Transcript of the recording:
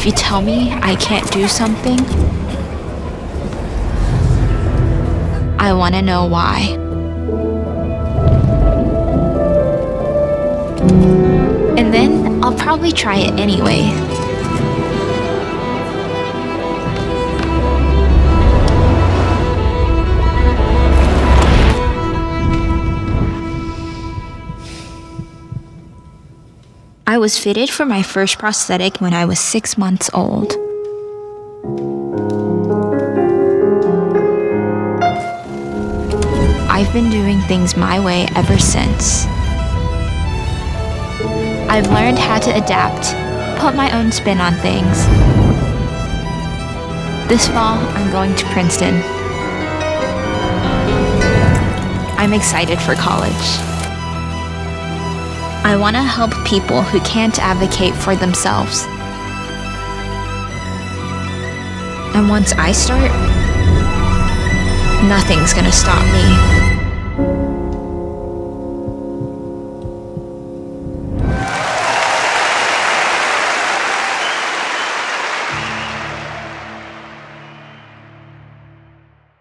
If you tell me I can't do something, I want to know why. And then I'll probably try it anyway. I was fitted for my first prosthetic when I was 6 months old. I've been doing things my way ever since. I've learned how to adapt, put my own spin on things. This fall, I'm going to Princeton. I'm excited for college. I want to help people who can't advocate for themselves. And once I start, nothing's gonna stop me.